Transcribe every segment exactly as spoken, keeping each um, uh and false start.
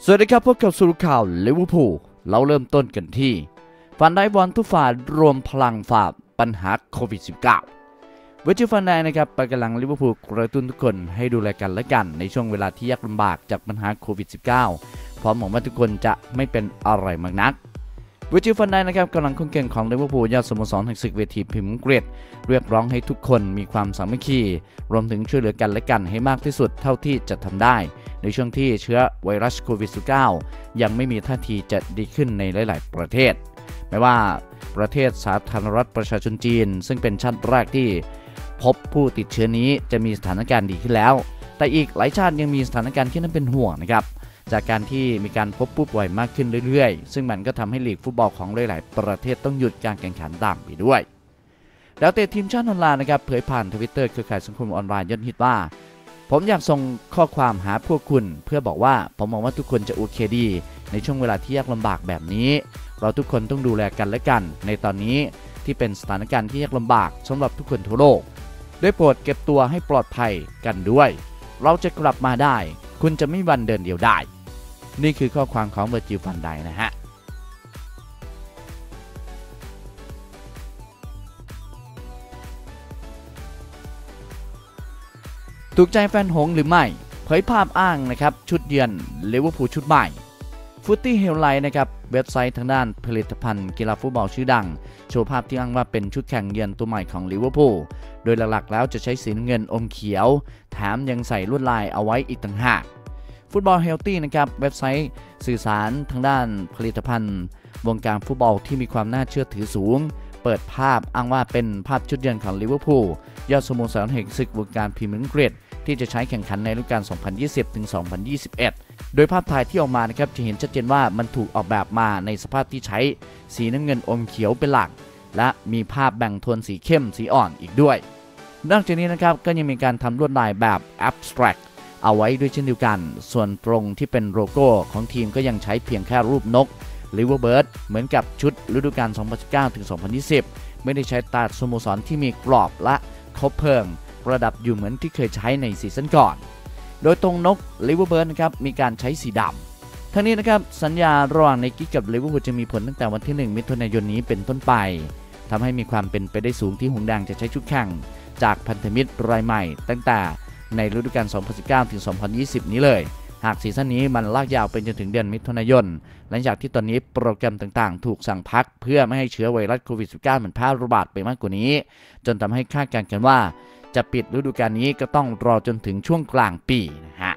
สวัสดีครับพบกับสรุปข่าวลิเวอร์พูลเราเริ่มต้นกันที่ฟันไดวอนทุกฝ่ายรวมพลังฝ่าปัญหาโควิด สิบเก้า เวอร์จิลฟันไดนะครับไปกำลังลิเวอร์พูลกระตุ้นทุกคนให้ดูแลกันและกันในช่วงเวลาที่ยากลำบากจากปัญหาโควิด สิบเก้า พร้อมหวังว่าทุกคนจะไม่เป็นอะไรมากนักเวอร์จิลฟันไดนะครับกำลังคุ้นเก่งของลิเวอร์พูลยอดสโมสรแห่งศึกเวทีพรีเมียร์ลีกเรียกร้องให้ทุกคนมีความสามัคคีรวมถึงช่วยเหลือกันและกันให้มากที่สุดเท่าที่จะทำได้ในช่วงที่เชื้อไวรัสโควิด สิบเก้า ยังไม่มีท่าทีจะดีขึ้นในหลายๆประเทศไม่ว่าประเทศสาธารณรัฐประชาชนจีนซึ่งเป็นชาติแรกที่พบผู้ติดเชื้อนี้จะมีสถานการณ์ดีขึ้นแล้วแต่อีกหลายชาติยังมีสถานการณ์ที่น่าเป็นห่วงนะครับจากการที่มีการพบผู้ป่วยมากขึ้นเรื่อยๆซึ่งมันก็ทำให้ลีกฟุตบอลของหลายๆประเทศต้องหยุดการแข่งขันตามไปด้วยดาวเตะทีมชาติออนไลน์นะครับเผยผ่านทวิตเตอร์เครือข่ายสังคมออนไลน์ยอดฮิตว่าผมอยากส่งข้อความหาพวกคุณเพื่อบอกว่าผมมองว่าทุกคนจะโอเคดีในช่วงเวลาที่ยากลำบากแบบนี้เราทุกคนต้องดูแลกันและกันในตอนนี้ที่เป็นสถานการณ์ที่ยากลำบากสำหรับทุกคนทั่วโลกด้วยโปรดเก็บตัวให้ปลอดภัยกันด้วยเราจะกลับมาได้คุณจะไม่มีวันเดินเดียวได้นี่คือข้อความของเวอร์จิลฟันไดนะฮะถูกใจแฟนหงส์หรือไม่เผยภาพอ้างนะครับชุดเยือนลิเวอร์พูลชุดใหม่ฟุตตี้เฮลไลท์นะครับเว็บไซต์ทางด้านผลิตภัณฑ์กีฬาฟุตบอลชื่อดังโชว์ภาพที่อ้างว่าเป็นชุดแข่งเยือนตัวใหม่ของลิเวอร์พูลโดยหลักๆแล้วจะใช้สีน้ำเงินอมเขียวแถมยังใส่ลวดลายเอาไว้อีกต่างหากฟุตบอลเฮลตี้นะครับเว็บไซต์สื่อสารทางด้านผลิตภัณฑ์วงการฟุตบอลที่มีความน่าเชื่อถือสูงเปิดภาพอ้างว่าเป็นภาพชุดเยือนของลิเวอร์พูลยอดสโมสรแห่งศึกวงการพรีเมียร์ลีกที่จะใช้แข่งขันในฤดูกาล สองพันยี่สิบถึงสองพันยี่สิบเอ็ด โดยภาพถ่ายที่ออกมานะครับจะเห็นชัดเจนว่ามันถูกออกแบบมาในสภาพที่ใช้สีน้ำเงินอมเขียวเป็นหลักและมีภาพแบ่งโทนสีเข้มสีอ่อนอีกด้วยนอกจากนี้นะครับก็ยังมีการทำลวดลายแบบ abstract เอาไว้ด้วยเช่นเดียวกันส่วนตรงที่เป็นโลโก้ของทีมก็ยังใช้เพียงแค่รูปนก Liverbird เหมือนกับชุดฤดูกาล สองพันสิบเก้าถึงสองพันยี่สิบ ไม่ได้ใช้ตาสโมสรที่มีกรอบและคบเพลิงประดับอยู่เหมือนที่เคยใช้ในซีซั่นก่อนโดยตรงนก Liverbird นะครับมีการใช้สีดำทั้งนี้นะครับสัญญาระหว่างไนกี้กับลิเวอร์พูลจะมีผลตั้งแต่วันที่หนึ่งมิถุนายนนี้เป็นต้นไปทำให้มีความเป็นไปได้สูงที่หงส์แดงจะใช้ชุดแข่งจากพันธมิตรรายใหม่ตั้งแต่ในฤดูกาล สองพันสิบเก้าถึงสองพันยี่สิบ นี้เลยหากซีซั่นนี้มันลากยาวไปจนถึงเดือนมิถุนายนหลังจากที่ตอนนี้โปรแกรมต่างๆถูกสั่งพักเพื่อไม่ให้เชื้อไวรัสโควิด สิบเก้า มันแพร่ระบาดไปมากกว่านี้จนทำให้คาดการณ์กันว่าจะปิดฤดูกาลนี้ก็ต้องรอจนถึงช่วงกลางปีนะฮะ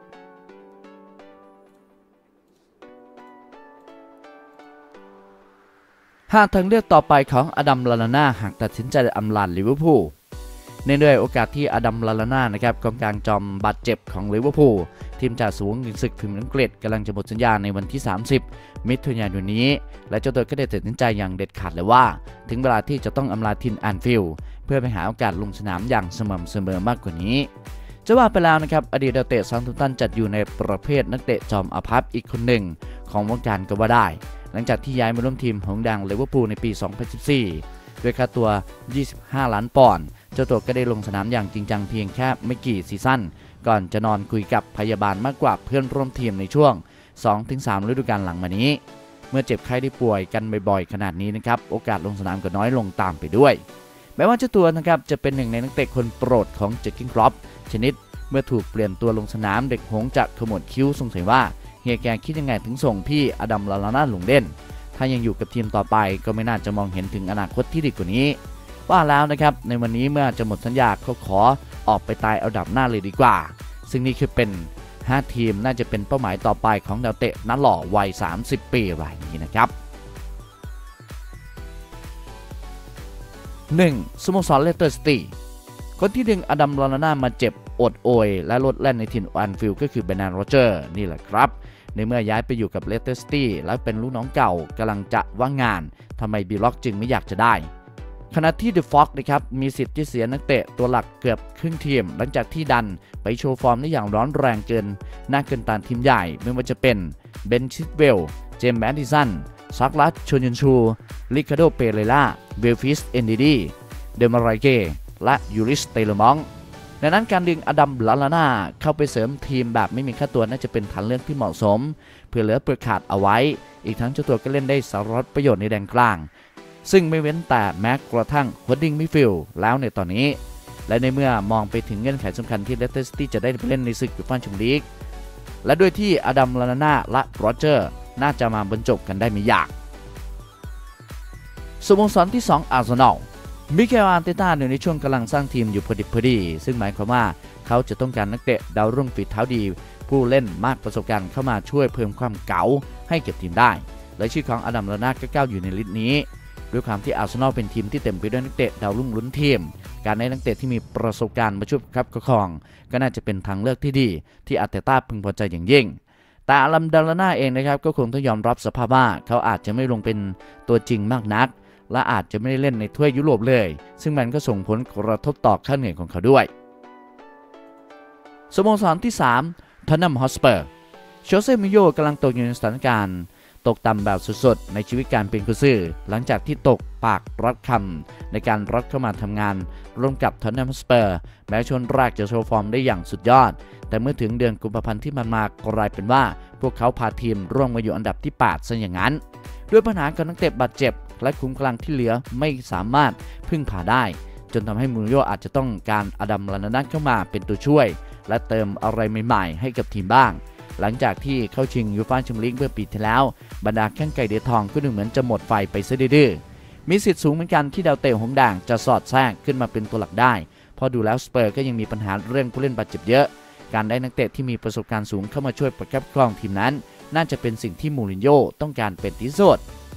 ห้าทางเลือกต่อไปของอดัม ลาลาน่าหากตัดสินใจอำลาลิเวอร์พูลเนื่องด้วยโอกาสที่อดัม ลาลาน่านะครับกองกลางจอมบาดเจ็บของลิเวอร์พูลทีมจ่าสูงศึกพรีเมียร์ลีกกำลังจะหมดสัญญาในวันที่สามสิบมิถุนายนนี้และเจ้าตัวก็ได้ตัดสินใจอย่างเด็ดขาดเลยว่าถึงเวลาที่จะต้องอำลาทินแอนฟิลด์เพื่อไปหาโอกาสลงสนามอย่างสม่ำเสมอมากกว่านี้จะว่าไปแล้วนะครับอดีตนักเตะซาอุทันจัดอยู่ในประเภทนักเตะจอมอาภัพอีกคนหนึ่งของวงการก็ว่าได้หลังจากที่ย้ายมาร่วมทีมหงส์แดงลิเวอร์พูลในปี สองพันสิบสี่ ด้วยค่าตัวยี่สิบห้าล้านปอนด์เจ้าตัวก็ได้ลงสนามอย่างจริงจังเพียงแค่ไม่กี่ซีซั่นก่อนจะนอนคุยกับพยาบาลมากกว่าเพื่อนร่วมทีมในช่วง สองถึงสาม ฤดูกาลหลังมานี้เมื่อเจ็บไข้ได้ป่วยกันบ่อยๆขนาดนี้นะครับโอกาสลงสนามก็น้อยลงตามไปด้วยแม้ว่าเจ้าตัวนะครับจะเป็นหนึ่งในนักเตะคนโปรดของเจอร์เก้น คล็อปชนิดเมื่อถูกเปลี่ยนตัวลงสนามเด็กหงส์จะขมวดคิ้วสงสัยว่าเฮียแกคิดยังไงถึงส่งพี่อดัม ลาลาน่าลงเล่นถ้ายังอยู่กับทีมต่อไปก็ไม่น่าจะมองเห็นถึงอนาคตที่ดีกว่านี้ว่าแล้วนะครับในวันนี้เมื่อจะหมดสัญญาเขาขอออกไปตายเอาดับหน้าเลยดีกว่าซึ่งนี่คือเป็นห้าทีมน่าจะเป็นเป้าหมายต่อไปของดาวเตะหน้าหล่อวัยสามสิบปีรายนี้นะครับหนึ่งสโมสรเลสเตอร์ซิตี้คนที่ดึงอดัม ลาลาน่ามาเจ็บอดโอยและลดแล่นในถิ่นแอนฟิลด์ก็คือเบรนดาน โรเจอร์นี่แหละครับในเมื่อย้ายไปอยู่กับเลสเตอร์ซิตี้และเป็นลูกน้องเก่ากำลังจะว่างงานทำไมบีล็อกจึงไม่อยากจะได้ขณะที่เดอะฟ็อกซ์นะครับมีสิทธิ์ที่เสียนักเตะตัวหลักเกือบครึ่งทีมหลังจากที่ดันไปโชว์ฟอร์มได้อย่างร้อนแรงเกินหน้าเกินตานทีมใหญ่ไม่ว่าจะเป็นเบนชิดเวลเจมส์แมดดิสันซักลัสชนยันชูริคาร์โดเปเรล่าเบลฟิสเอนดิดีเดมาไรเกและยูริสเตเลมองดังนั้นการดึงอดัม ลาลาน่าเข้าไปเสริมทีมแบบไม่มีค่าตัวน่าจะเป็นทางเลือกที่เหมาะสมเพื่อเหลือเปลือกขาดเอาไว้อีกทั้งเจ้าตัวก็เล่นได้สารพัดประโยชน์ในแดนกลางซึ่งไม่เว้นแต่แม้กระทั่งฮอดดิ้งมิดฟิลด์แล้วในตอนนี้และในเมื่อมองไปถึงเงื่อนไขสำคัญที่เลสเตอร์ซิตี้จะได้ไปเล่นในศึกยูฟ่าแชมเปี้ยนลีกและด้วยที่อดัม ลาลาน่าและโรเจอร์น่าจะมาบรรจบกันได้ไม่ยากสโมสรที่สองอาร์เซนอลมิเกล อาร์เตต้าอยู่ในช่วงกำลังสร้างทีมอยู่พอดิบพอดีซึ่งหมายความว่าเขาจะต้องการนักเตะดาวรุ่งฝีเท้าดีผู้เล่นมากประสบการณ์เข้ามาช่วยเพิ่มความเก๋าให้เก็บทีมได้และชื่อของอดัม ลาลาน่าก็ก้าวอยู่ในลิสต์นี้ด้วยความที่อาร์เซนอลเป็นทีมที่เต็มไปด้วยนักเตะดาวรุ่งลุ้นทีมการได้นักเตะที่มีประสบการณ์มาช่วยครับประคองก็น่าจะเป็นทางเลือกที่ดีที่อาร์เตต้าพึงพอใจอย่างยิ่งแต่อดัม ลาลาน่าเองนะครับก็คงต้องยอมรับสภาพว่าเขาอาจจะไม่ลงเป็นตัวจริงมากนักและอาจจะไม่ได้เล่นในถ้วยยุโรปเลยซึ่งมันก็ส่งผลกระทบต่อค่าเหนื่อยของเขาด้วยสโมสรที่สามทอตแนม ฮอตสเปอร์โชเซ่มูรินโญ่กำลังตกอยู่ในสถานการณ์ตกต่ำแบบสุดๆในชีวิตการเป็นกุญสือหลังจากที่ตกปากรับคำในการรับเข้ามาทำงานร่วมกับทอตแนม ฮอตสเปอร์แม้ช่วงแรกจะโชว์ฟอร์มได้อย่างสุดยอดแต่เมื่อถึงเดือนกุมภาพันธ์ที่มันมากลายเป็นว่าพวกเขาพาทีมร่วงมาอยู่อันดับที่แปดซะอย่างนั้นด้วยปัญหากับนักเตะบาดเจ็บและคุ้มกำลังที่เหลือไม่สามารถพึ่งพาได้จนทำให้มูรินโญ่อาจจะต้องการอดัม ลาลาน่าเข้ามาเป็นตัวช่วยและเติมอะไรใหม่ๆให้กับทีมบ้างหลังจากที่เข้าชิงยูฟ่าแชมเปี้ยนลีกเมื่อปีที่แล้วบรรดาแข้งไก่เดือดทองก็ดูเหมือนจะหมดไฟไปซะดื้อๆมีสิทธิ์สูงเหมือนกันที่ดาวเตะหงส์ด่างจะสอดแทรกขึ้นมาเป็นตัวหลักได้เพราะดูแล้วสเปอร์ก็ยังมีปัญหาเรื่องผู้เล่นบาดเจ็บเยอะการได้นักเตะที่มีประสบการณ์สูงเข้ามาช่วยประคับประคองทีมนั้นน่าจะเป็นสิ่งที่มูรินโญ่ต้องการเป็นที่สุด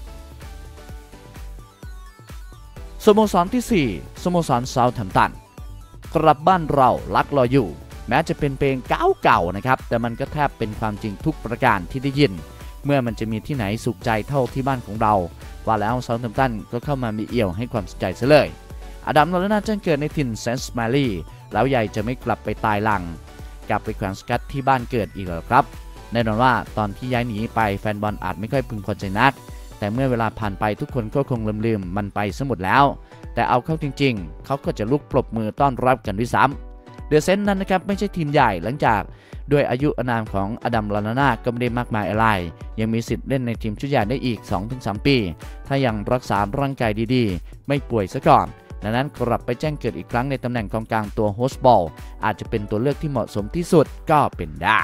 สโมสรที่สี่สโมสรเซาท์แฮมป์ตันกลับบ้านเราลักรออยู่แม้จะเป็นเพลงเก่าๆนะครับแต่มันก็แทบเป็นความจริงทุกประการที่ได้ยินเมื่อมันจะมีที่ไหนสุขใจเท่าที่บ้านของเราว่าแล้วเซาท์แฮมป์ตันก็เข้ามามีเอี่ยวให้ความสนใจซะเลยอดัม ลาลาน่าแจ้งเกิดในถิ่นเซนต์แมรี่แล้วใหญ่จะไม่กลับไปตายหลังกลับไปแขวงสกัตที่บ้านเกิดอีกแล้วครับแน่นอนว่าตอนที่ย้ายหนีไปแฟนบอลอาจไม่ค่อยพึงพอใจนักแต่เมื่อเวลาผ่านไปทุกคนก็คงลืมๆมันไปซะหมดแล้วแต่เอาเข้าจริงๆเขาก็จะลุกปรบมือต้อนรับกันด้วยซ้ำเดอะเซนต์นั้นนะครับไม่ใช่ทีมใหญ่หลังจากด้วยอายุอานามของอดัม ลาลาน่าก็ไม่ได้มากมายอะไรยังมีสิทธิ์เล่นในทีมชุดใหญ่ได้อีก สองถึงสาม ปีถ้ายังรักษาร่างกายดีๆไม่ป่วยซะก่อนดังนั้นกลับไปแจ้งเกิดอีกครั้งในตำแหน่งกองกลางตัวโฮสต์บอลอาจจะเป็นตัวเลือกที่เหมาะสมที่สุดก็เป็นได้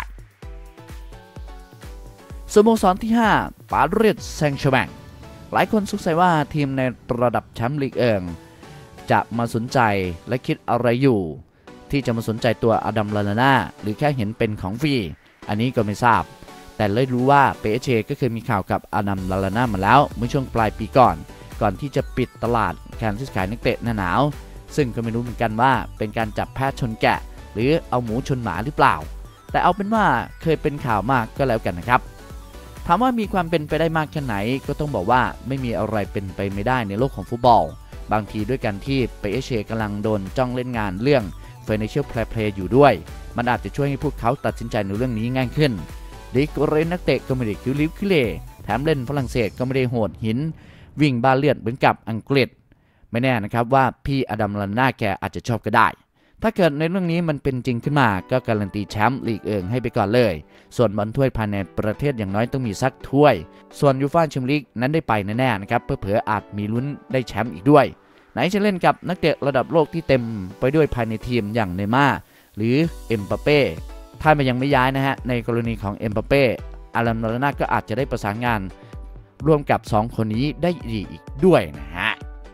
สโมสรที่ห้าปารีสแซงต์แชร์แมงหลายคนสงสัยว่าทีมในระดับแชมป์ลีกเอิงจะมาสนใจและคิดอะไรอยู่ที่จะมาสนใจตัวอดัม ลาลาน่าหรือแค่เห็นเป็นของฟรีอันนี้ก็ไม่ทราบแต่เลยรู้ว่า พี เอส จี ก็เคยมีข่าวกับอดัม ลาลาน่ามาแล้วเมื่อช่วงปลายปีก่อนก่อนที่จะปิดตลาดการซื้อขายนักเตะหน้าหนาวซึ่งก็ไม่รู้เหมือนกันว่าเป็นการจับแพะชนแกะหรือเอาหมูชนหมาหรือเปล่าแต่เอาเป็นว่าเคยเป็นข่าวมากก็แล้วกันนะครับถามว่ามีความเป็นไปได้มากแค่ไหนก็ต้องบอกว่าไม่มีอะไรเป็นไปไม่ได้ในโลกของฟุตบอลบางทีด้วยกันที่ พี เอส จี กำลังโดนจ้องเล่นงานเรื่อง Financial Fair Play อยู่ด้วยมันอาจจะช่วยให้พวกเขาตัดสินใจในเรื่องนี้ง่ายขึ้นดีกรีนักเตะก็ไม่ได้คิวลิฟคิเลแถมเล่นฝรั่งเศสก็ไม่ได้โหดหินวิ่งบ้าเลือดเหมือนกับอังกฤษไม่แน่นะครับว่าพี่อดัม ลาลาน่าแกอาจจะชอบก็ได้ถ้าเกิดในเรื่องนี้มันเป็นจริงขึ้นมาก็การันตีแชมป์ลีกเอิงให้ไปก่อนเลยส่วนบอลถ้วยภายในประเทศอย่างน้อยต้องมีสักถ้วยส่วนยูฟ่าแชมเปี้ยนลีกนั้นได้ไปแน่ๆนะครับเพื่อเผื่ออาจมีลุ้นได้แชมป์อีกด้วยไหนจะเล่นกับนักเตะระดับโลกที่เต็มไปด้วยภายในทีมอย่างเนย์ม่าร์หรือเอ็มบัปเป้ถ้ามันยังไม่ย้ายนะฮะในกรณีของเอ็มบัปเป้อดัม ลาลาน่าก็อาจจะได้ประสานงานร่วมกับสองคนนี้ได้ดีอีกด้วยนะฮะ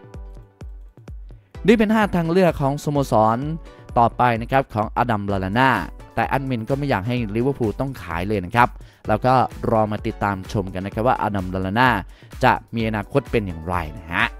นี่เป็นห้าทางเลือกของสโมสรต่อไปนะครับของอดัม ลาลาน่าแต่แอดมินก็ไม่อยากให้ลิเวอร์พูลต้องขายเลยนะครับแล้วก็รอมาติดตามชมกันนะครับว่าอดัม ลาลาน่าจะมีอนาคตเป็นอย่างไรนะฮะ